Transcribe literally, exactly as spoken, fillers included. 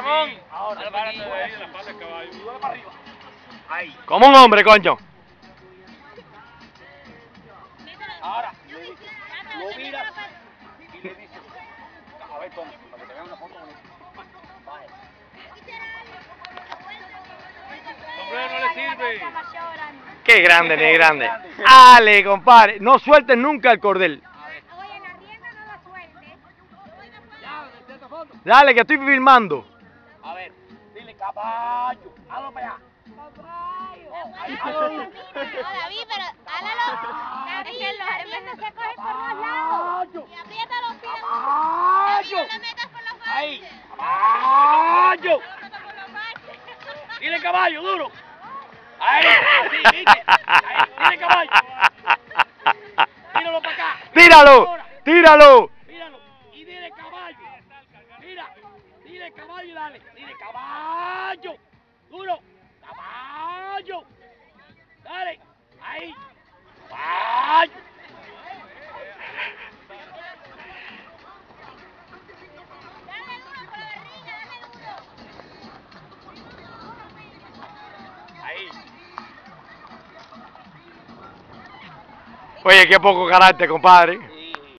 Ramón. Ahora, párate de ahí, de la pata del caballo. Y para arriba. Ahí. Como un hombre, coño. Ahora, le dice, lo mira y le dice, a ver, toma, para que te vean una foto bonita. Vaya. Sombrero no le sirve. Qué grande, ni grande. Ale, compadre. No suelten nunca el cordel. Oye, la rienda no la sueltes. Ya, de esta foto. Dale, que estoy filmando. A ver, dile caballo, hazlo para allá. Caballo. Ahí, No, hazlo. David, pero hágalo. David, la rienda se coge por los lados. Y aprieta los pies. Caballo. David, no le metas por los Ahí, parches. caballo. No metas por los parches. Dile caballo, duro. Ahí, así, ¿viste? Ahí, dile caballo. Tíralo para acá. ¡Tíralo! ¡Tíralo! Míralo. Y dile caballo. Mira, dile caballo y dale. Dile caballo. Duro. Caballo. Dale. Ahí. Caballo. Dale duro con la barriga, dale duro. Ahí. Oye, qué poco carácter, compadre.